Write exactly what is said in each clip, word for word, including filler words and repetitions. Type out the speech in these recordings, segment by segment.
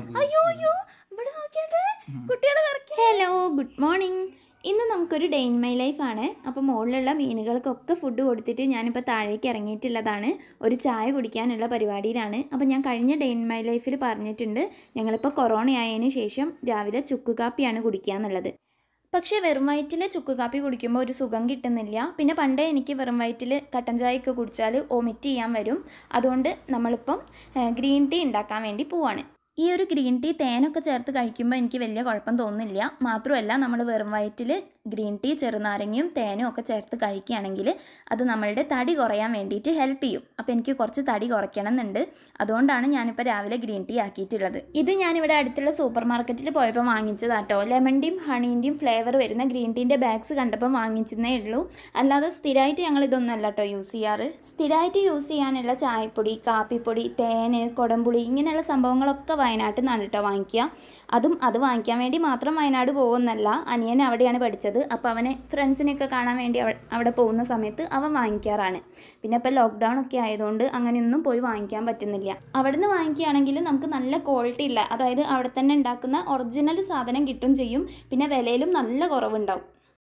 അയ്യോ അയ്യോ ഇവിടെ നോക്കിയാട്ടെ കുട്ടികളെ വരയ്ക്കുക. Hello good morning. ഇന്ന് നമുക്കൊരു ഡേ ഇൻ മൈ ലൈഫാണ്. അപ്പോൾ മുകളിലുള്ള മീനുകൾക്കൊക്കെ ഫുഡ് കൊടുത്തിട്ട് ഞാനിപ്പോൾ താഴേക്ക് ഇറങ്ങിയിട്ടുള്ളതാണ്. ഒരു ചായ കുടിക്കാനുള്ള പരിപാടിയിലാണ്. അപ്പോൾ ഞാൻ കഴിഞ്ഞ ഡേ ഇൻ മൈ ലൈഫിൽ പറഞ്ഞിട്ടുണ്ട് ഞങ്ങളിപ്പോൾ കൊറോണ ആയതിന് ശേഷം രാവിലെ ചുക്ക് കാപ്പിയാണ് കുടിക്കുക എന്നുള്ളത്. പക്ഷേ വെറും വയറ്റിൽ ചുക്ക് കാപ്പി കുടിക്കുമ്പോൾ ഒരു സുഖം കിട്ടുന്നില്ല. പിന്നെ പണ്ടേ എനിക്ക് വെറും വയറ്റിൽ കട്ടൻ ചായയൊക്കെ കുടിച്ചാൽ വൊമിറ്റ് ചെയ്യാൻ വരും. അതുകൊണ്ട് നമ്മളിപ്പം ഗ്രീൻ ടീ ഉണ്ടാക്കാൻ വേണ്ടി പോവാണ്. ഈ ഒരു ഗ്രീൻ ടീ തേനൊക്കെ ചേർത്ത് കഴിക്കുമ്പോൾ എനിക്ക് വലിയ കുഴപ്പം തോന്നുന്നില്ല. മാത്രമല്ല നമ്മൾ വെറും വയറ്റിൽ ഗ്രീൻ ടീ ചെറുനാരങ്ങയും തേനും ഒക്കെ ചേർത്ത് കഴിക്കുകയാണെങ്കിൽ അത് നമ്മളുടെ തടി കുറയാൻ വേണ്ടിയിട്ട് ഹെൽപ്പ് ചെയ്യും. അപ്പോൾ എനിക്ക് കുറച്ച് തടി കുറയ്ക്കണം എന്നുണ്ട്. അതുകൊണ്ടാണ് ഞാനിപ്പോൾ രാവിലെ ഗ്രീൻ ടീ ആക്കിയിട്ടുള്ളത്. ഇത് ഞാനിവിടെ അടുത്തുള്ള സൂപ്പർ മാർക്കറ്റിൽ പോയപ്പോൾ വാങ്ങിച്ചതാട്ടോ. ലെമണിൻ്റെയും ഹണീൻ്റെയും ഫ്ലേവർ വരുന്ന ഗ്രീൻ ടീൻ്റെ ബാഗ്സ് കണ്ടപ്പോൾ വാങ്ങിച്ചതേ ഉള്ളൂ. അല്ലാതെ സ്ഥിരമായിട്ട് ഞങ്ങൾ ഇതൊന്നും അല്ല കേട്ടോ യൂസ് ചെയ്യാറ്. സ്ഥിരമായിട്ട് യൂസ് ചെയ്യാനുള്ള ചായപ്പൊടി, കാപ്പിപ്പൊടി, തേന്, കൊടംപുളി ഇങ്ങനെയുള്ള സംഭവങ്ങളൊക്കെ വയനാട്ടിൽ നിന്നാണ് കേട്ടോ വാങ്ങിക്കുക. അതും അത് വാങ്ങിക്കാൻ വേണ്ടി മാത്രം വയനാട് പോകുമെന്നല്ല, അനിയൻ അവിടെയാണ് പഠിച്ചത്. അപ്പോൾ അവനെ ഫ്രണ്ട്സിനെയൊക്കെ കാണാൻ വേണ്ടി അവിടെ പോകുന്ന സമയത്ത് അവൻ വാങ്ങിക്കാറാണ്. പിന്നെ ഇപ്പോൾ ലോക്ക്ഡൗൺ ഒക്കെ ആയതുകൊണ്ട് അങ്ങനെയൊന്നും പോയി വാങ്ങിക്കാൻ പറ്റുന്നില്ല. അവിടെ നിന്ന് വാങ്ങിക്കുകയാണെങ്കിൽ നമുക്ക് നല്ല ക്വാളിറ്റി ഇല്ല, അതായത് അവിടെ തന്നെ ഉണ്ടാക്കുന്ന ഒറിജിനൽ സാധനം കിട്ടും ചെയ്യും. പിന്നെ വിലയിലും നല്ല കുറവുണ്ടാവും.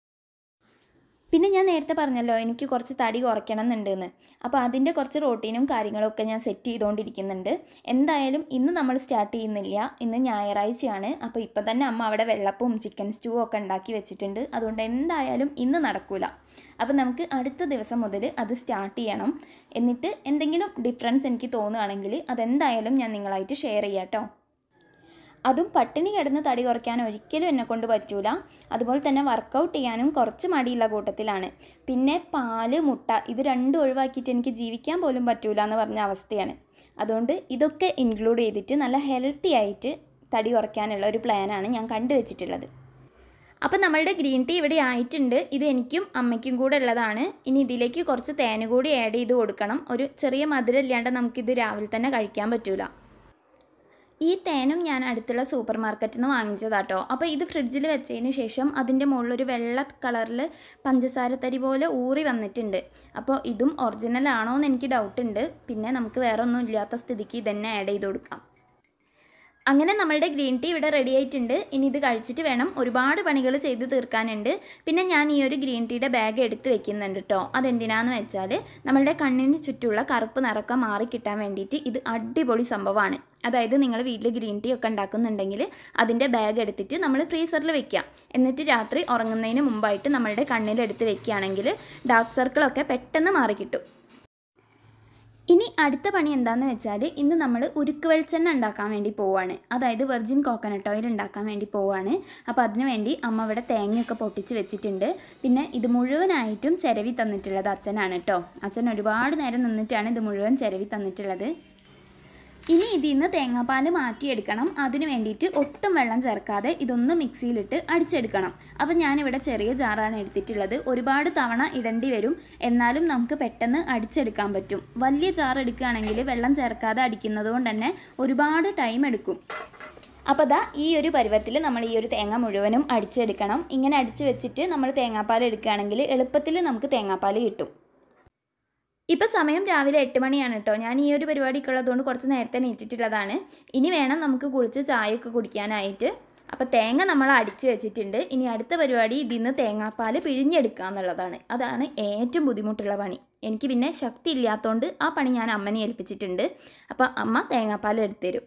പിന്നെ ഞാൻ നേരത്തെ പറഞ്ഞല്ലോ എനിക്ക് കുറച്ച് തടി കുറയ്ക്കണം എന്നുണ്ടെന്ന്. അപ്പോൾ അതിൻ്റെ കുറച്ച് റൂട്ടീനും കാര്യങ്ങളൊക്കെ ഞാൻ സെറ്റ് ചെയ്തുകൊണ്ടിരിക്കുന്നുണ്ട്. എന്തായാലും ഇന്ന് നമ്മൾ സ്റ്റാർട്ട് ചെയ്യുന്നില്ല. ഇന്ന് ഞായറാഴ്ചയാണ്. അപ്പോൾ ഇപ്പോൾ തന്നെ അമ്മ അവിടെ വെള്ളപ്പവും ചിക്കൻ സ്റ്റൂവും ഒക്കെ ഉണ്ടാക്കി വെച്ചിട്ടുണ്ട്. അതുകൊണ്ട് എന്തായാലും ഇന്ന് നടക്കില്ല. അപ്പോൾ നമുക്ക് അടുത്ത ദിവസം മുതൽ അത് സ്റ്റാർട്ട് ചെയ്യണം. എന്നിട്ട് എന്തെങ്കിലും ഡിഫറൻസ് എനിക്ക് തോന്നുകയാണെങ്കിൽ അതെന്തായാലും ഞാൻ നിങ്ങളായിട്ട് ഷെയർ ചെയ്യാം കേട്ടോ. അതും പട്ടിണി കിടന്ന് തടി കുറയ്ക്കാൻ ഒരിക്കലും എന്നെക്കൊണ്ട് പറ്റൂല. അതുപോലെ തന്നെ വർക്കൗട്ട് ചെയ്യാനും കുറച്ച് മടിയുള്ള കൂട്ടത്തിലാണ്. പിന്നെ പാല്, മുട്ട ഇത് രണ്ടും ഒഴിവാക്കിയിട്ട് എനിക്ക് ജീവിക്കാൻ പോലും പറ്റൂല എന്ന് പറഞ്ഞ അവസ്ഥയാണ്. അതുകൊണ്ട് ഇതൊക്കെ ഇൻക്ലൂഡ് ചെയ്തിട്ട് നല്ല ഹെൽത്തി ആയിട്ട് തടി കുറയ്ക്കാനുള്ള ഒരു പ്ലാനാണ് ഞാൻ കണ്ടുവച്ചിട്ടുള്ളത്. അപ്പോൾ നമ്മളുടെ ഗ്രീൻ ടീ ഇവിടെ ആയിട്ടുണ്ട്. ഇത് എനിക്കും അമ്മയ്ക്കും കൂടെ ഉള്ളതാണ്. ഇനി ഇതിലേക്ക് കുറച്ച് തേന് കൂടി ആഡ് ചെയ്ത് കൊടുക്കണം. ഒരു ചെറിയ മധുരം ഇല്ലാണ്ട് നമുക്കിത് രാവിലെ തന്നെ കഴിക്കാൻ പറ്റൂല. ഈ തേനും ഞാൻ അടുത്തുള്ള സൂപ്പർ മാർക്കറ്റിൽ നിന്ന് വാങ്ങിച്ചതാട്ടോ. അപ്പോൾ ഇത് ഫ്രിഡ്ജിൽ വെച്ചതിന് ശേഷം അതിൻ്റെ മുകളിലൊരു വെള്ള കളറിൽ പഞ്ചസാര തരി പോലെ ഊറി വന്നിട്ടുണ്ട്. അപ്പോൾ ഇതും ഒറിജിനൽ ആണോ എന്ന് എനിക്ക് ഡൗട്ടുണ്ട്. പിന്നെ നമുക്ക് വേറെ ഒന്നും ഇല്ലാത്ത സ്ഥിതിക്ക് ഇതന്നെ ആഡ് ചെയ്ത് കൊടുക്കാം. അങ്ങനെ നമ്മളുടെ ഗ്രീൻ ടീ ഇവിടെ റെഡി ആയിട്ടുണ്ട്. ഇനി ഇത് കഴിച്ചിട്ട് വേണം, ഒരുപാട് പണികൾ ചെയ്ത് തീർക്കാനുണ്ട്. പിന്നെ ഞാൻ ഈ ഒരു ഗ്രീൻ ടീയുടെ ബാഗ് എടുത്ത് വെക്കുന്നുണ്ട് കേട്ടോ. അതെന്തിനാന്ന് വെച്ചാൽ നമ്മളുടെ കണ്ണിന് ചുറ്റുമുള്ള കറുപ്പ് നിറക്കം മാറിക്കിട്ടാൻ വേണ്ടിയിട്ട് ഇത് അടിപൊളി സംഭവമാണ്. അതായത് നിങ്ങൾ വീട്ടിൽ ഗ്രീൻ ടീ ഒക്കെ ഉണ്ടാക്കുന്നുണ്ടെങ്കിൽ അതിൻ്റെ ബാഗ് എടുത്തിട്ട് നമ്മൾ ഫ്രീസറിൽ വെക്കുക. എന്നിട്ട് രാത്രി ഉറങ്ങുന്നതിന് മുമ്പായിട്ട് നമ്മളുടെ കണ്ണിലെടുത്ത് വെക്കുകയാണെങ്കിൽ ഡാർക്ക് സർക്കിളൊക്കെ പെട്ടെന്ന് മാറിക്കിട്ടും. ഇനി അടുത്ത പണി എന്താണെന്ന് വെച്ചാൽ ഇന്ന് നമ്മൾ ഉരുക്ക് വെളിച്ചെണ്ണ ഉണ്ടാക്കാൻ വേണ്ടി പോവുകയാണ്. അതായത് വെർജിൻ കോക്കനട്ട് ഓയിൽ ഉണ്ടാക്കാൻ വേണ്ടി പോവുകയാണ്. അപ്പോൾ അതിനു വേണ്ടി അമ്മ ഇവിടെ തേങ്ങയൊക്കെ പൊട്ടിച്ച് വെച്ചിട്ടുണ്ട്. പിന്നെ ഇത് മുഴുവനായിട്ടും ചിരവി തന്നിട്ടുള്ളത് അച്ഛനാണ് കേട്ടോ. അച്ഛൻ ഒരുപാട് നേരം നിന്നിട്ടാണ് ഇത് മുഴുവൻ ചിരവി തന്നിട്ടുള്ളത്. ഇനി ഇതിൽ നിന്ന് തേങ്ങാപ്പാൽ മാറ്റിയെടുക്കണം. അതിന് വേണ്ടിയിട്ട് ഒട്ടും വെള്ളം ചേർക്കാതെ ഇതൊന്ന് മിക്സിയിലിട്ട് അടിച്ചെടുക്കണം. അപ്പം ഞാനിവിടെ ചെറിയ ജാറാണ് എടുത്തിട്ടുള്ളത്. ഒരുപാട് തവണ ഇടേണ്ടി വരും, എന്നാലും നമുക്ക് പെട്ടെന്ന് അടിച്ചെടുക്കാൻ പറ്റും. വലിയ ജാർ എടുക്കുകയാണെങ്കിൽ വെള്ളം ചേർക്കാതെ അടിക്കുന്നത് കൊണ്ട് തന്നെ ഒരുപാട് ടൈം എടുക്കും. അപ്പോൾ ദാ ഈ ഒരു പരുവത്തിൽ നമ്മൾ ഈ ഒരു തേങ്ങ മുഴുവനും അടിച്ചെടുക്കണം. ഇങ്ങനെ അടിച്ച് വെച്ചിട്ട് നമ്മൾ തേങ്ങാപ്പാൽ എടുക്കുകയാണെങ്കിൽ എളുപ്പത്തിൽ നമുക്ക് തേങ്ങാപ്പാൽ കിട്ടും. ഇപ്പോൾ സമയം രാവിലെ എട്ട് മണിയാണ് കേട്ടോ. ഞാൻ ഈ ഒരു പരിപാടിക്ക് ഉള്ളതുകൊണ്ട് കുറച്ച് നേരത്തെ നീറ്റിട്ടുള്ളതാണ്. ഇനി വേണം നമുക്ക് കുളിച്ച് ചായയൊക്കെ കുടിക്കാനായിട്ട്. അപ്പോൾ തേങ്ങ നമ്മൾ അടിച്ച് വെച്ചിട്ടുണ്ട്. ഇനി അടുത്ത പരിപാടി ഇതിൽ നിന്ന് തേങ്ങാപ്പാൽ പിഴിഞ്ഞെടുക്കുക എന്നുള്ളതാണ്. അതാണ് ഏറ്റവും ബുദ്ധിമുട്ടുള്ള പണി. എനിക്ക് പിന്നെ ശക്തി ഇല്ലാത്തതുകൊണ്ട് ആ പണി ഞാൻ അമ്മനെ ഏൽപ്പിച്ചിട്ടുണ്ട്. അപ്പോൾ അമ്മ തേങ്ങാപ്പാൽ എടുത്തുതരും.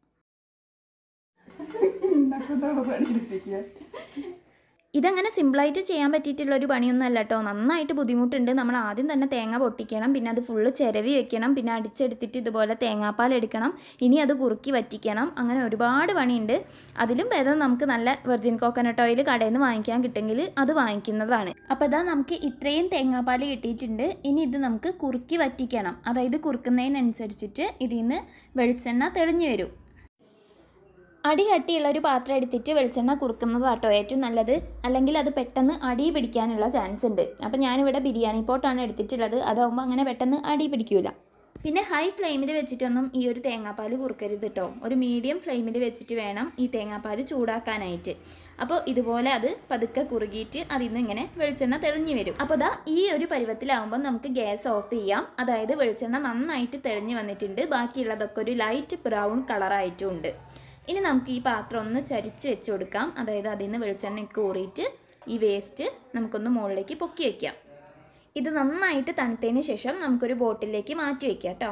ഇതങ്ങനെ സിമ്പിളായിട്ട് ചെയ്യാൻ പറ്റിയിട്ടുള്ളൊരു പണിയൊന്നും അല്ല കേട്ടോ. നന്നായിട്ട് ബുദ്ധിമുട്ടുണ്ട്. നമ്മൾ ആദ്യം തന്നെ തേങ്ങ പൊട്ടിക്കണം, പിന്നെ അത് ഫുള്ള് ചിരവി വെക്കണം, പിന്നെ അടിച്ചെടുത്തിട്ട് ഇതുപോലെ തേങ്ങാപ്പാൽ എടുക്കണം, ഇനി അത് കുറുക്കി വറ്റിക്കണം. അങ്ങനെ ഒരുപാട് പണിയുണ്ട്. അതിലും ഭേദം നമുക്ക് നല്ല വെർജിൻ കോക്കനട്ട് ഓയിൽ കടയിൽ നിന്ന് വാങ്ങിക്കാൻ കിട്ടുമെങ്കിൽ അത് വാങ്ങിക്കുന്നതാണ്. അപ്പോൾ ഇതാ നമുക്ക് ഇത്രയും തേങ്ങാപ്പാൽ കിട്ടിയിട്ടുണ്ട്. ഇനി ഇത് നമുക്ക് കുറുക്കി വറ്റിക്കണം. അതായത് കുറുക്കുന്നതിനനുസരിച്ചിട്ട് ഇതിൽ നിന്ന് വെളിച്ചെണ്ണ തെളിഞ്ഞു വരും. അടി കട്ടിയുള്ള ഒരു പാത്രം എടുത്തിട്ട് വെളിച്ചെണ്ണ കുറുക്കുന്നതാട്ടോ ഏറ്റവും നല്ലത്. അല്ലെങ്കിൽ അത് പെട്ടെന്ന് അടി പിടിക്കാനുള്ള ചാൻസ് ഉണ്ട്. അപ്പോൾ ഞാനിവിടെ ബിരിയാണി പോട്ടാണ് എടുത്തിട്ടുള്ളത്. അതാവുമ്പോൾ അങ്ങനെ പെട്ടെന്ന് അടി പിടിക്കില്ല. പിന്നെ ഹൈ ഫ്ലെയിമിൽ വെച്ചിട്ടൊന്നും ഈ ഒരു തേങ്ങാപ്പാൽ കുറുക്കരുത് കേട്ടോ. ഒരു മീഡിയം ഫ്ലെയിമിൽ വെച്ചിട്ട് വേണം ഈ തേങ്ങാപ്പാൽ ചൂടാക്കാനായിട്ട്. അപ്പോൾ ഇതുപോലെ അത് പതുക്കെ കുറുകിയിട്ട് അതിൽ നിന്ന് ഇങ്ങനെ വെളിച്ചെണ്ണ തെളിഞ്ഞു വരും. അപ്പോൾ ദാ ഈ ഒരു പരുവത്തിലാവുമ്പോൾ നമുക്ക് ഗ്യാസ് ഓഫ് ചെയ്യാം. അതായത് വെളിച്ചെണ്ണ നന്നായിട്ട് തെളിഞ്ഞു വന്നിട്ടുണ്ട്. ബാക്കിയുള്ളതൊക്കെ ഒരു ലൈറ്റ് ബ്രൗൺ കളറായിട്ടും ഉണ്ട്. ഇനി നമുക്ക് ഈ പാത്രം ഒന്ന് ചരിച്ച് വെച്ച് കൊടുക്കാം. അതായത് അതിൽ നിന്ന് വെളിച്ചെണ്ണയൊക്കെ ഊറിയിട്ട് ഈ വേസ്റ്റ് നമുക്കൊന്ന് മുകളിലേക്ക് പൊക്കി വയ്ക്കാം. ഇത് നന്നായിട്ട് തണുത്തതിന് ശേഷം നമുക്കൊരു ബോട്ടിലേക്ക് മാറ്റി വയ്ക്കാം കേട്ടോ.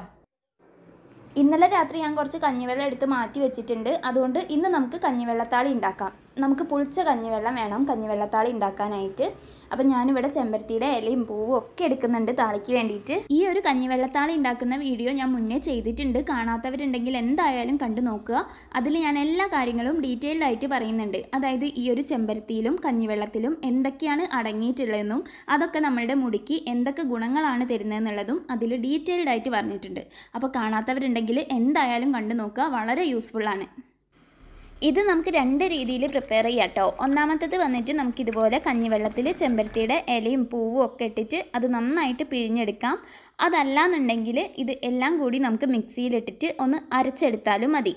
ഇന്നലെ രാത്രി ഞാൻ കുറച്ച് കഞ്ഞിവെള്ളം എടുത്ത് മാറ്റി വെച്ചിട്ടുണ്ട്. അതുകൊണ്ട് ഇന്ന് നമുക്ക് കഞ്ഞിവെള്ളത്താളി ഉണ്ടാക്കാം. നമുക്ക് പുളിച്ച കഞ്ഞിവെള്ളം വേണം കഞ്ഞിവെള്ളത്താളി ഉണ്ടാക്കാനായിട്ട്. അപ്പം ഞാനിവിടെ ചെമ്പരത്തിയുടെ ഇലയും പൂവും ഒക്കെ എടുക്കുന്നുണ്ട് താളിക്ക് വേണ്ടിയിട്ട്. ഈ ഒരു കഞ്ഞിവെള്ളത്താളി ഉണ്ടാക്കുന്ന വീഡിയോ ഞാൻ മുന്നേ ചെയ്തിട്ടുണ്ട്. കാണാത്തവരുണ്ടെങ്കിൽ എന്തായാലും കണ്ടു നോക്കുക. അതിൽ ഞാൻ എല്ലാ കാര്യങ്ങളും ഡീറ്റെയിൽഡ് ആയിട്ട് പറയുന്നുണ്ട്. അതായത് ഈ ഒരു ചെമ്പരത്തിയിലും കഞ്ഞിവെള്ളത്തിലും എന്തൊക്കെയാണ് അടങ്ങിയിട്ടുള്ളതെന്നും അതൊക്കെ നമ്മളുടെ മുടിക്ക് എന്തൊക്കെ ഗുണങ്ങളാണ് തരുന്നതെന്നുള്ളതും അതിൽ ഡീറ്റെയിൽഡ് ആയിട്ട് പറഞ്ഞിട്ടുണ്ട്. അപ്പോൾ കാണാത്തവരുണ്ടെങ്കിൽ എന്തായാലും കണ്ടു നോക്കുക. വളരെ യൂസ്ഫുള്ളാണ്. ഇത് നമുക്ക് രണ്ട് രീതിയിൽ പ്രിപ്പയർ ചെയ്യാം കേട്ടോ. ഒന്നാമത്തേത് വന്നിട്ട് നമുക്കിതുപോലെ കഞ്ഞിവെള്ളത്തിൽ ചെമ്പരത്തിയുടെ ഇലയും പൂവും ഒക്കെ ഇട്ടിട്ട് അത് നന്നായിട്ട് പിഴിഞ്ഞെടുക്കാം. അതല്ലാന്നുണ്ടെങ്കിൽ ഇത് എല്ലാം കൂടി നമുക്ക് മിക്സിയിലിട്ടിട്ട് ഒന്ന് അരച്ചെടുത്താലും മതി.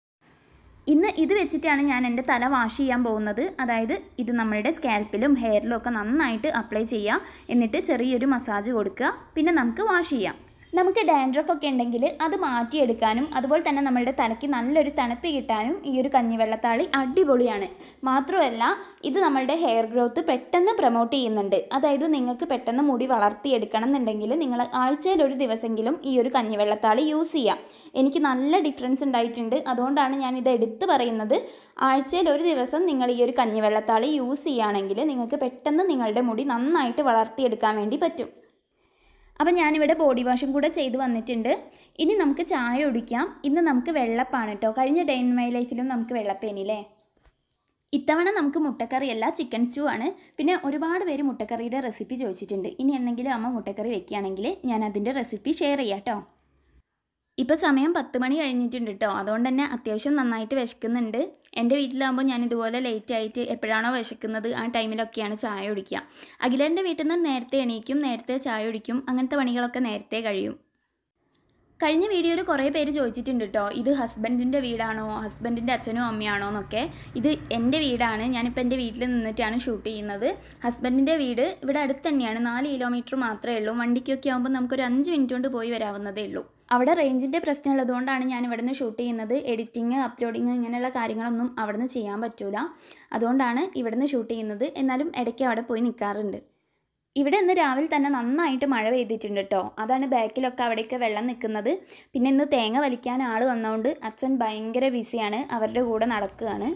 ഇന്ന് ഇത് വെച്ചിട്ടാണ് ഞാൻ എൻ്റെ തല വാഷ് ചെയ്യാൻ പോകുന്നത്. അതായത് ഇത് നമ്മളുടെ സ്കാൽപ്പിലും ഹെയറിലും ഒക്കെ നന്നായിട്ട് അപ്ലൈ ചെയ്യുക. എന്നിട്ട് ചെറിയൊരു മസാജ് കൊടുക്കുക. പിന്നെ നമുക്ക് വാഷ് ചെയ്യാം. നമുക്ക് ഡാൻഡ്രഫ് ഒക്കെ ഉണ്ടെങ്കിൽ അത് മാറ്റിയെടുക്കാനും അതുപോലെ തന്നെ നമ്മളുടെ തലയ്ക്ക് നല്ലൊരു തണുപ്പ് കിട്ടാനും ഈ ഒരു കഞ്ഞിവെള്ളത്താളി അടിപൊളിയാണ്. മാത്രമല്ല ഇത് നമ്മളുടെ ഹെയർ ഗ്രോത്ത് പെട്ടെന്ന് പ്രൊമോട്ട് ചെയ്യുന്നുണ്ട്. അതായത് നിങ്ങൾക്ക് പെട്ടെന്ന് മുടി വളർത്തിയെടുക്കണം എന്നുണ്ടെങ്കിൽ നിങ്ങൾ ആഴ്ചയിൽ ഒരു ദിവസമെങ്കിലും ഈ ഒരു കഞ്ഞിവെള്ളത്താളി യൂസ് ചെയ്യാം. എനിക്ക് നല്ല ഡിഫറൻസ് ഉണ്ടായിട്ടുണ്ട്. അതുകൊണ്ടാണ് ഞാനിത് എടുത്ത് പറയുന്നത്. ആഴ്ചയിൽ ഒരു ദിവസം നിങ്ങൾ ഈ ഒരു കഞ്ഞിവെള്ളത്താളി യൂസ് ചെയ്യുകയാണെങ്കിൽ നിങ്ങൾക്ക് പെട്ടെന്ന് നിങ്ങളുടെ മുടി നന്നായിട്ട് വളർത്തിയെടുക്കാൻ വേണ്ടി പറ്റും. അപ്പം ഞാനിവിടെ ബോഡി വാഷും കൂടെ ചെയ്ത് വന്നിട്ടുണ്ട്. ഇനി നമുക്ക് ചായ കുടിക്കാം. ഇന്ന് നമുക്ക് വെള്ളപ്പാണ് കേട്ടോ. കഴിഞ്ഞ ഡേ ഇൻ മൈ ലൈഫിലും നമുക്ക് വെള്ളപ്പേനില്ലേ. ഇത്തവണ നമുക്ക് മുട്ടക്കറിയല്ല ചിക്കൻ സ്റ്റൂ ആണ്. പിന്നെ ഒരുപാട് പേര് മുട്ടക്കറിയുടെ റെസിപ്പി ചോദിച്ചിട്ടുണ്ട്. ഇനി എന്തെങ്കിലും അമ്മ മുട്ടക്കറി വെക്കുകയാണെങ്കിൽ ഞാൻ അതിൻ്റെ റെസിപ്പി ഷെയർ ചെയ്യാം കേട്ടോ. ഇപ്പോൾ സമയം പത്ത് മണി കഴിഞ്ഞിട്ടുണ്ട് കേട്ടോ. അതുകൊണ്ട് തന്നെ അത്യാവശ്യം നന്നായിട്ട് വിശക്കുന്നുണ്ട്. എൻ്റെ വീട്ടിലാകുമ്പോൾ ഞാൻ ഇതുപോലെ ലേറ്റ് ആയിട്ട് എപ്പോഴാണോ വിശക്കുന്നത് ആ ടൈമിലൊക്കെയാണ് ചായ കുടിക്കുക. അഖിലേൻ്റെ വീട്ടിൽ നിന്ന് നേരത്തെ എണീക്കും, നേരത്തെ ചായ കുടിക്കും. അങ്ങനത്തെ പണികളൊക്കെ നേരത്തെ കഴിയും. കഴിഞ്ഞ വീഡിയോയിൽ കുറേ പേര് ചോദിച്ചിട്ടുണ്ട് കേട്ടോ, ഇത് ഹസ്ബൻഡിൻ്റെ വീടാണോ, ഹസ്ബൻഡിൻ്റെ അച്ഛനോ അമ്മയാണോ എന്നൊക്കെ. ഇത് എൻ്റെ വീടാണ്. ഞാനിപ്പോൾ എൻ്റെ വീട്ടിൽ നിന്നിട്ടാണ് ഷൂട്ട് ചെയ്യുന്നത്. ഹസ്ബൻഡിൻ്റെ വീട് ഇവിടെ അടുത്ത് തന്നെയാണ്. നാല് കിലോമീറ്റർ മാത്രമേ ഉള്ളൂ. വണ്ടിക്കൊക്കെ ആകുമ്പോൾ നമുക്കൊരു അഞ്ച് മിനിറ്റ് കൊണ്ട് പോയി വരാവുന്നതേ ഉള്ളൂ. അവിടെ റേഞ്ചിൻ്റെ പ്രശ്നം ഉള്ളതുകൊണ്ടാണ് ഞാൻ ഇവിടെ നിന്ന് ഷൂട്ട് ചെയ്യുന്നത്. എഡിറ്റിങ്, അപ്ലോഡിങ് ഇങ്ങനെയുള്ള കാര്യങ്ങളൊന്നും അവിടെ നിന്ന് ചെയ്യാൻ പറ്റില്ല. അതുകൊണ്ടാണ് ഇവിടെ നിന്ന് ഷൂട്ട് ചെയ്യുന്നത്. എന്നാലും ഇടയ്ക്ക് അവിടെ പോയി നിൽക്കാറുണ്ട്. ഇവിടെ ഇന്ന് രാവിലെ തന്നെ നന്നായിട്ട് മഴ പെയ്തിട്ടുണ്ട് കേട്ടോ. അതാണ് ബാക്കിലൊക്കെ അവിടെയൊക്കെ വെള്ളം നിൽക്കുന്നത്. പിന്നെ ഇന്ന് തേങ്ങ വലിക്കാൻ ആൾ വന്നതുകൊണ്ട് അച്ഛൻ ഭയങ്കര ബിസിയാണ്. അവരുടെ കൂടെ നടക്കുകയാണ്.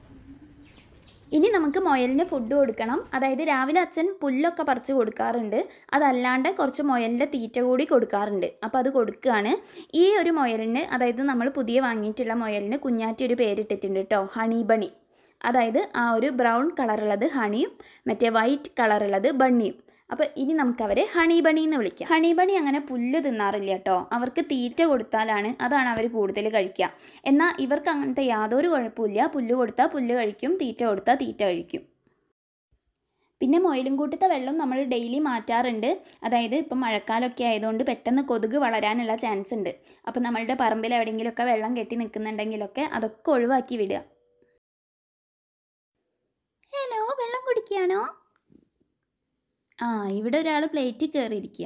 ഇനി നമുക്ക് മുയലിന് ഫുഡ് കൊടുക്കണം. അതായത് രാവിലെ അച്ഛൻ പുല്ലൊക്കെ പറിച്ച് കൊടുക്കാറുണ്ട്. അതല്ലാണ്ട് കുറച്ച് മുയലിൻ്റെ തീറ്റ കൂടി കൊടുക്കാറുണ്ട്. അപ്പോൾ അത് കൊടുക്കുകയാണ്. ഈ ഒരു മുയലിന്, അതായത് നമ്മൾ പുതിയ വാങ്ങിയിട്ടുള്ള മുയലിന് കുഞ്ഞാറ്റി ഒരു പേരിട്ടിട്ടുണ്ട് കേട്ടോ, ഹണി ബണി. അതായത് ആ ഒരു ബ്രൗൺ കളറുള്ളത് ഹണിയും മറ്റേ വൈറ്റ് കളറുള്ളത് ബണ്ണിയും. അപ്പോൾ ഇനി നമുക്കവരെ ഹണി ബണി എന്ന് വിളിക്കാം. ഹണി ബണി അങ്ങനെ പുല്ല് തിന്നാറില്ല കേട്ടോ. അവർക്ക് തീറ്റ കൊടുത്താലാണ് അതാണ് അവർ കൂടുതൽ കഴിക്കുക. എന്നാൽ ഇവർക്ക് അങ്ങനത്തെ യാതൊരു കുഴപ്പമില്ല. പുല്ല് കൊടുത്താൽ പുല്ല് കഴിക്കും, തീറ്റ കൊടുത്താൽ തീറ്റ കഴിക്കും. പിന്നെ മുയലും കൂട്ടത്തെ വെള്ളം നമ്മൾ ഡെയിലി മാറ്റാറുണ്ട്. അതായത് ഇപ്പം മഴക്കാലമൊക്കെ ആയതുകൊണ്ട് പെട്ടെന്ന് കൊതുക് വളരാനുള്ള ചാൻസ് ഉണ്ട്. അപ്പോൾ നമ്മളുടെ പറമ്പിൽ എവിടെയെങ്കിലുമൊക്കെ വെള്ളം കെട്ടി നിൽക്കുന്നുണ്ടെങ്കിലൊക്കെ അതൊക്കെ ഒഴിവാക്കി വിടുക. ഹലോ, വെള്ളം കുടിക്കുകയാണോ? ആ, ഇവിടെ ഒരാൾ പ്ലേറ്റിൽ കയറിയിരിക്കുക.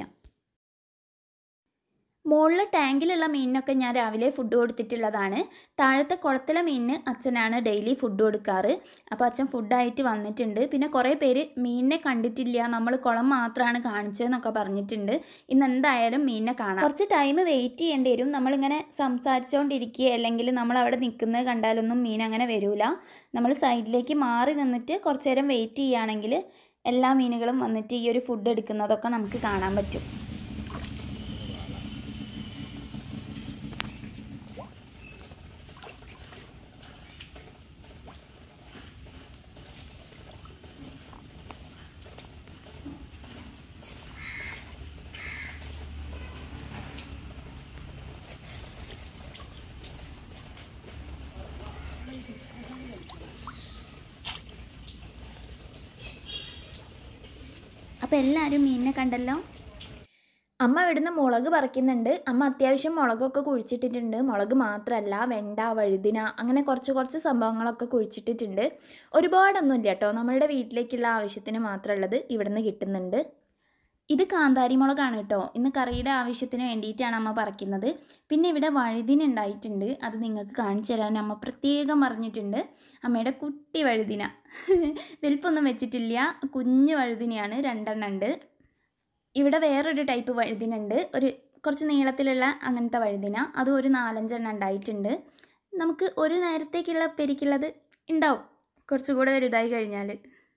മുകളിലെ ടാങ്കിലുള്ള മീനിനൊക്കെ ഞാൻ രാവിലെ ഫുഡ് കൊടുത്തിട്ടുള്ളതാണ്. താഴത്തെ കുളത്തിലെ മീനിന് അച്ഛനാണ് ഡെയിലി ഫുഡ് കൊടുക്കാറ്. അപ്പോൾ അച്ഛൻ ഫുഡായിട്ട് വന്നിട്ടുണ്ട്. പിന്നെ കുറേ പേര് മീനിനെ കണ്ടിട്ടില്ല, നമ്മൾ കുളം മാത്രമാണ് കാണിച്ചതെന്നൊക്കെ പറഞ്ഞിട്ടുണ്ട്. ഇന്ന് എന്തായാലും മീനിനെ കാണാം. കുറച്ച് ടൈം വെയിറ്റ് ചെയ്യേണ്ടി വരും. നമ്മളിങ്ങനെ സംസാരിച്ചുകൊണ്ടിരിക്കുക അല്ലെങ്കിൽ നമ്മൾ അവിടെ നിൽക്കുന്നത് കണ്ടാലൊന്നും മീൻ അങ്ങനെ വരില്ല. നമ്മൾ സൈഡിലേക്ക് മാറി നിന്നിട്ട് കുറച്ച് നേരം വെയിറ്റ് ചെയ്യുകയാണെങ്കിൽ എല്ലാ മീനുകളും വന്നിട്ട് ഈ ഒരു ഫുഡ് എടുക്കുന്നതൊക്കെ നമുക്ക് കാണാൻ പറ്റും. അപ്പോൾ എല്ലാവരും മീനിനെ കണ്ടല്ലോ. അമ്മ ഇവിടുന്ന് മുളക് പറിക്കുന്നുണ്ട്. അമ്മ അത്യാവശ്യം മുളകൊക്കെ കുഴിച്ചിട്ടിട്ടുണ്ട്. മുളക് മാത്രമല്ല, വെണ്ട, വഴുതിന അങ്ങനെ കുറച്ച് കുറച്ച് സംഭവങ്ങളൊക്കെ കുഴിച്ചിട്ടിട്ടുണ്ട്. ഒരുപാടൊന്നുമില്ല കേട്ടോ. നമ്മളുടെ വീട്ടിലേക്കുള്ള ആവശ്യത്തിന് മാത്രമുള്ളത് ഇവിടുന്ന് കിട്ടുന്നുണ്ട്. ഇത് കാന്താരി മുളകാണ് കേട്ടോ. ഇന്ന് കറിയുടെ ആവശ്യത്തിന് വേണ്ടിയിട്ടാണ് അമ്മ പറിക്കുന്നത്. പിന്നെ ഇവിടെ വഴുതിന ഉണ്ടായിട്ടുണ്ട്, അത് നിങ്ങൾക്ക് കാണിച്ചു തരാൻ അമ്മ പ്രത്യേകം പറഞ്ഞിട്ടുണ്ട്. അമ്മയുടെ കുട്ടി വഴുതിന വലിപ്പൊന്നും വെച്ചിട്ടില്ല, കുഞ്ഞു വഴുതിനയാണ്, രണ്ടെണ്ണം ഉണ്ട്. ഇവിടെ വേറൊരു ടൈപ്പ് വഴുതിനുണ്ട്, ഒരു കുറച്ച് നീളത്തിലുള്ള അങ്ങനത്തെ വഴുതിന, അതും ഒരു നാലഞ്ചെണ്ണം ഉണ്ടായിട്ടുണ്ട്. നമുക്ക് ഒരു നേരത്തേക്കുള്ള പെരിക്കുള്ളത് ഉണ്ടാവും കുറച്ചുകൂടെ വലുതായി കഴിഞ്ഞാൽ.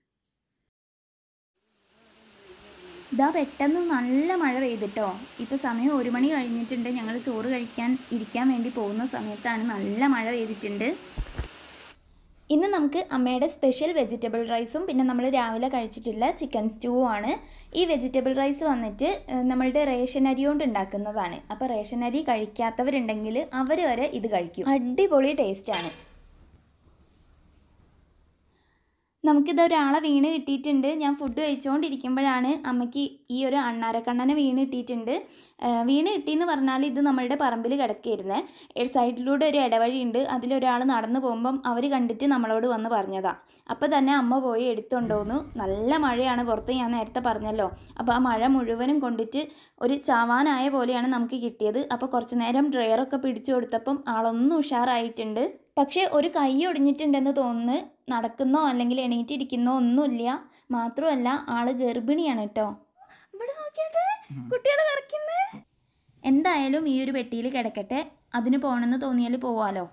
ഇതാ പെട്ടെന്ന് നല്ല മഴ പെയ്തിട്ടോ. ഇപ്പോൾ സമയം ഒരു മണി കഴിഞ്ഞിട്ടുണ്ട്. ഞങ്ങൾ ചോറ് കഴിക്കാൻ ഇരിക്കാൻ വേണ്ടി പോകുന്ന സമയത്താണ് നല്ല മഴ പെയ്തിട്ടുണ്ട്. ഇന്ന് നമുക്ക് അമ്മയുടെ സ്പെഷ്യൽ വെജിറ്റബിൾ റൈസും പിന്നെ നമ്മൾ രാവിലെ കഴിച്ചിട്ടുള്ള ചിക്കൻ സ്റ്റൂവും ആണ്. ഈ വെജിറ്റബിൾ റൈസ് വന്നിട്ട് നമ്മളുടെ റേഷൻ അരി കൊണ്ട് ഉണ്ടാക്കുന്നതാണ്. അപ്പോൾ റേഷൻ അരി കഴിക്കാത്തവരുണ്ടെങ്കിൽ അവർ വരെ ഇത് കഴിക്കും. അടിപൊളി ടേസ്റ്റാണ്. നമുക്കിത് ഒരാളെ വീണ് കിട്ടിയിട്ടുണ്ട്. ഞാൻ ഫുഡ് കഴിച്ചുകൊണ്ടിരിക്കുമ്പോഴാണ് അമ്മയ്ക്ക് ഈ ഒരു അണ്ണാരക്കണ്ണനെ വീണ് കിട്ടിയിട്ടുണ്ട്. വീണ് കിട്ടിയെന്ന് പറഞ്ഞാൽ ഇത് നമ്മളുടെ പറമ്പിൽ കിടക്കുകയായിരുന്നേ. സൈഡിലൂടെ ഒരു ഇടവഴിയുണ്ട്, അതിലൊരാൾ നടന്നു പോകുമ്പം അവർ കണ്ടിട്ട് നമ്മളോട് വന്ന് പറഞ്ഞതാണ്. അപ്പോൾ തന്നെ അമ്മ പോയി എടുത്തുകൊണ്ടുവന്നു. നല്ല മഴയാണ് പുറത്ത്, ഞാൻ നേരത്തെ പറഞ്ഞല്ലോ. അപ്പോൾ ആ മഴ മുഴുവനും കൊണ്ടിട്ട് ഒരു ചാവാനായ പോലെയാണ് നമുക്ക് കിട്ടിയത്. അപ്പോൾ കുറച്ച് നേരം ഡ്രയറൊക്കെ പിടിച്ചു കൊടുത്തപ്പം ആളൊന്നും ഉഷാറായിട്ടുണ്ട്. പക്ഷേ ഒരു കൈ ഒടിഞ്ഞിട്ടുണ്ടെന്ന് തോന്നുന്നു. നടക്കുന്നോ അല്ലെങ്കിൽ എണീറ്റിരിക്കുന്നോ ഒന്നുമില്ല. മാത്രമല്ല ആള് ഗർഭിണിയാണ് കേട്ടോ. ഇവിടെ നോക്കിയാട്ടെ, കുട്ടികളെ വിറയ്ക്കുന്നേ. എന്തായാലും ഈ ഒരു പെട്ടിയിൽ കിടക്കട്ടെ, അതിന് പോകണമെന്ന് തോന്നിയാൽ പോവാലോ.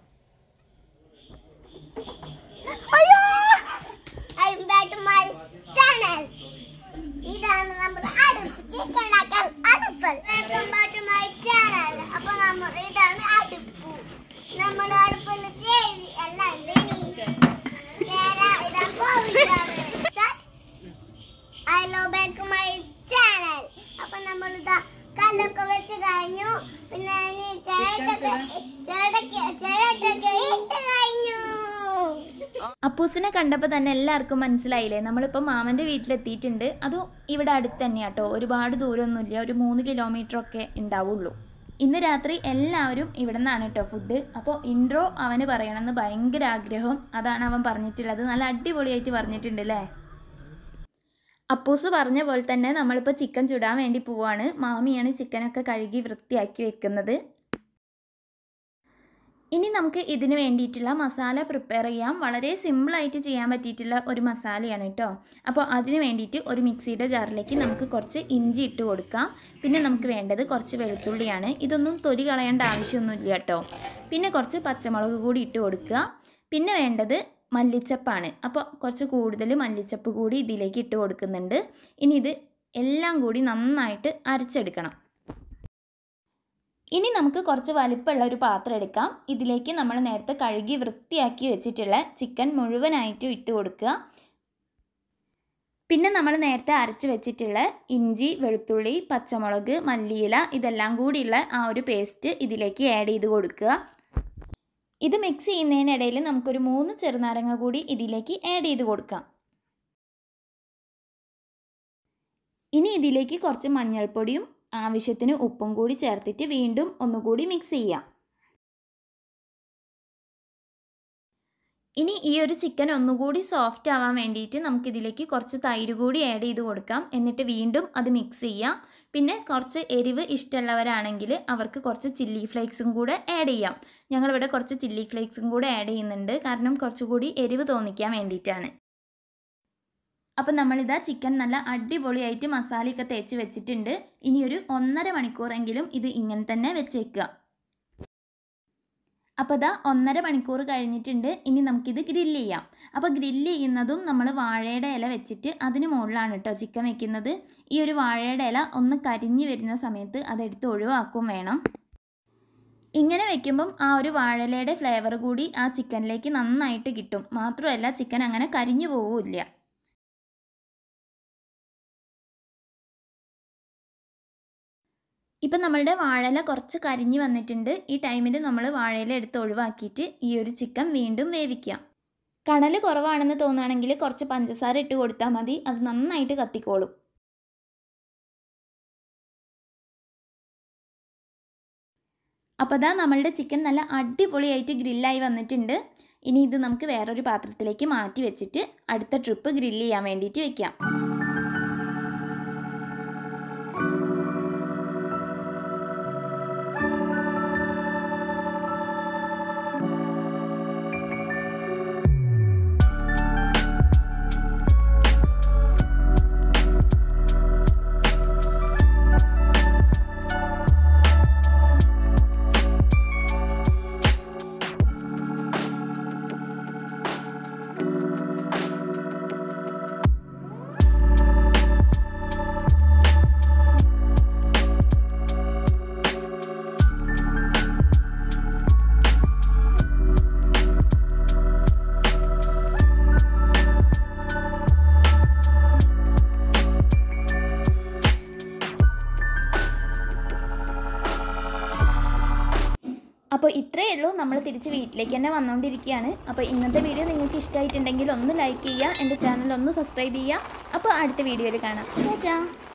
ഇതാണ് നമ്മുടെ അടുപ്പ്, ചിക്കൻ ഉണ്ടാക്കാൻ അടുപ്പ്. അപ്പൊ നമ്മൾ ഇതാണ് അടുപ്പ്. നമ്മുടെ അടുപ്പിൽ എല്ലാം ഹലോ ബാക്ക് മൈ ചാനൽ. അപ്പൊ നമ്മളിതാ കല്ലൊക്കെ വെച്ച് കഴിഞ്ഞു. പിന്നെ ചേട്ടൊക്കെ ചേട്ടൊക്കെ ഇട്ട് കഴിഞ്ഞു. അപ്പൂസിനെ കണ്ടപ്പോൾ തന്നെ എല്ലാവർക്കും മനസ്സിലായില്ലേ, നമ്മളിപ്പോൾ മാമൻ്റെ വീട്ടിലെത്തിയിട്ടുണ്ട്. അതും ഇവിടെ അടുത്ത് തന്നെയാട്ടോ, ഒരുപാട് ദൂരമൊന്നുമില്ല, ഒരു മൂന്ന് കിലോമീറ്ററൊക്കെ ഉണ്ടാവുള്ളൂ. ഇന്ന് രാത്രി എല്ലാവരും ഇവിടെ നിന്നാണ് കേട്ടോ ഫുഡ്. അപ്പോൾ ഇൻട്രോ അവന് പറയണമെന്ന് ഭയങ്കര ആഗ്രഹം, അതാണ് അവൻ പറഞ്ഞിട്ടുള്ളത്. നല്ല അടിപൊളിയായിട്ട് പറഞ്ഞിട്ടുണ്ട് അല്ലേ. അപ്പൂസ് പറഞ്ഞ പോലെ തന്നെ നമ്മളിപ്പോൾ ചിക്കൻ ചുടാൻ വേണ്ടി പോവാണ്. മാമിയാണ് ചിക്കനൊക്കെ കഴുകി വൃത്തിയാക്കി വെക്കുന്നത്. ഇനി നമുക്ക് ഇതിന് വേണ്ടിയിട്ടുള്ള മസാല പ്രിപ്പയർ ചെയ്യാം. വളരെ സിമ്പിളായിട്ട് ചെയ്യാൻ പറ്റിയിട്ടുള്ള ഒരു മസാലയാണ് കേട്ടോ. അപ്പോൾ അതിന് വേണ്ടിയിട്ട് ഒരു മിക്സിയുടെ ജാറിലേക്ക് നമുക്ക് കുറച്ച് ഇഞ്ചി ഇട്ട് കൊടുക്കാം. പിന്നെ നമുക്ക് വേണ്ടത് കുറച്ച് വെളുത്തുള്ളിയാണ്. ഇതൊന്നും തൊലി കളയേണ്ട ആവശ്യമൊന്നുമില്ല കേട്ടോ. പിന്നെ കുറച്ച് പച്ചമുളക് കൂടി ഇട്ട് കൊടുക്കുക. പിന്നെ വേണ്ടത് മല്ലിച്ചപ്പാണ്. അപ്പോൾ കുറച്ച് കൂടുതൽ മല്ലിച്ചപ്പ് കൂടി ഇതിലേക്ക് ഇട്ട് കൊടുക്കുന്നുണ്ട്. ഇനി ഇത് എല്ലാം കൂടി നന്നായിട്ട് അരച്ചെടുക്കണം. ഇനി നമുക്ക് കുറച്ച് വലിപ്പമുള്ള ഒരു പാത്രം എടുക്കാം. ഇതിലേക്ക് നമ്മൾ നേരത്തെ കഴുകി വൃത്തിയാക്കി വെച്ചിട്ടുള്ള ചിക്കൻ മുഴുവനായിട്ടും ഇട്ട് കൊടുക്കുക. പിന്നെ നമ്മൾ നേരത്തെ അരച്ച് വെച്ചിട്ടുള്ള ഇഞ്ചി, വെളുത്തുള്ളി, പച്ചമുളക്, മല്ലിയില ഇതെല്ലാം കൂടിയുള്ള ആ ഒരു പേസ്റ്റ് ഇതിലേക്ക് ആഡ് ചെയ്ത് കൊടുക്കുക. ഇത് മിക്സ് ചെയ്യുന്നതിനിടയിൽ നമുക്കൊരു മൂന്ന് ചെറുനാരങ്ങ കൂടി ഇതിലേക്ക് ആഡ് ചെയ്ത് കൊടുക്കാം. ഇനി ഇതിലേക്ക് കുറച്ച് മഞ്ഞൾപ്പൊടിയും ആവശ്യത്തിന് ഉപ്പും കൂടി ചേർത്തിട്ട് വീണ്ടും ഒന്നുകൂടി മിക്സ് ചെയ്യാം. ഇനി ഈ ഒരു ചിക്കൻ ഒന്നുകൂടി സോഫ്റ്റ് ആവാൻ വേണ്ടിയിട്ട് നമുക്കിതിലേക്ക് കുറച്ച് തൈര് കൂടി ആഡ് ചെയ്ത് കൊടുക്കാം. എന്നിട്ട് വീണ്ടും അത് മിക്സ് ചെയ്യാം. പിന്നെ കുറച്ച് എരിവ് ഇഷ്ടമുള്ളവരാണെങ്കിൽ അവർക്ക് കുറച്ച് ചില്ലി ഫ്ലേക്സും കൂടെ ആഡ് ചെയ്യാം. ഞങ്ങളിവിടെ കുറച്ച് ചില്ലി ഫ്ലേക്സും കൂടെ ആഡ് ചെയ്യുന്നുണ്ട്, കാരണം കുറച്ചുകൂടി എരിവ് തോന്നിക്കാൻ വേണ്ടിയിട്ടാണ്. അപ്പോൾ നമ്മളിതാ ചിക്കൻ നല്ല അടിപൊളിയായിട്ട് മസാലയൊക്കെ തേച്ച് വെച്ചിട്ടുണ്ട്. ഇനി ഒരു ഒന്നര മണിക്കൂറെങ്കിലും ഇത് ഇങ്ങനെ തന്നെ വെച്ചേക്കുക. അപ്പോൾ ഇതാ ഒന്നര മണിക്കൂർ കഴിഞ്ഞിട്ടുണ്ട്. ഇനി നമുക്കിത് ഗ്രില്ല് ചെയ്യാം. അപ്പോൾ ഗ്രില്ല് ചെയ്യുന്നതും നമ്മൾ വാഴയുടെ ഇല വെച്ചിട്ട് അതിന് മുകളിലാണ് കേട്ടോ ചിക്കൻ വെക്കുന്നത്. ഈ ഒരു വാഴയുടെ ഇല ഒന്ന് കരിഞ്ഞ് വരുന്ന സമയത്ത് അതെടുത്ത് ഒഴിവാക്കും വേണം. ഇങ്ങനെ വെക്കുമ്പം ആ ഒരു വാഴയിലയുടെ ഫ്ലേവർ കൂടി ആ ചിക്കനിലേക്ക് നന്നായിട്ട് കിട്ടും. മാത്രമല്ല ചിക്കൻ അങ്ങനെ കരിഞ്ഞു പോവില്ല. ഇപ്പം നമ്മളുടെ വാഴയില കുറച്ച് കരിഞ്ഞ് വന്നിട്ടുണ്ട്. ഈ ടൈമിൽ നമ്മൾ വാഴയില എടുത്ത് ഒഴിവാക്കിയിട്ട് ഈ ഒരു ചിക്കൻ വീണ്ടും വേവിക്കാം. കണൽ കുറവാണെന്ന് തോന്നുകയാണെങ്കിൽ കുറച്ച് പഞ്ചസാര ഇട്ട് കൊടുത്താൽ മതി, അത് നന്നായിട്ട് കത്തിക്കോളും. അപ്പോൾ അതാ നമ്മളുടെ ചിക്കൻ നല്ല അടിപൊളിയായിട്ട് ഗ്രില്ലായി വന്നിട്ടുണ്ട്. ഇനി ഇത് നമുക്ക് വേറൊരു പാത്രത്തിലേക്ക് മാറ്റി വെച്ചിട്ട് അടുത്ത ട്രിപ്പ് ഗ്രില്ല് ചെയ്യാൻ വേണ്ടിയിട്ട് വെക്കാം. നമ്മൾ തിരിച്ച് വീട്ടിലേക്ക് തന്നെ വന്നുകൊണ്ടിരിക്കുകയാണ്. അപ്പോൾ ഇന്നത്തെ വീഡിയോ നിങ്ങൾക്ക് ഇഷ്ടമായിട്ടുണ്ടെങ്കിൽ ഒന്ന് ലൈക്ക് ചെയ്യുക, എൻ്റെ ചാനൽ ഒന്ന് സബ്സ്ക്രൈബ് ചെയ്യുക. അപ്പോൾ അടുത്ത വീഡിയോയിൽ കാണാം. ടാറ്റാ.